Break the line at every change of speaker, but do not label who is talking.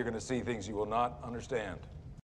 you're going to see things you will not understand.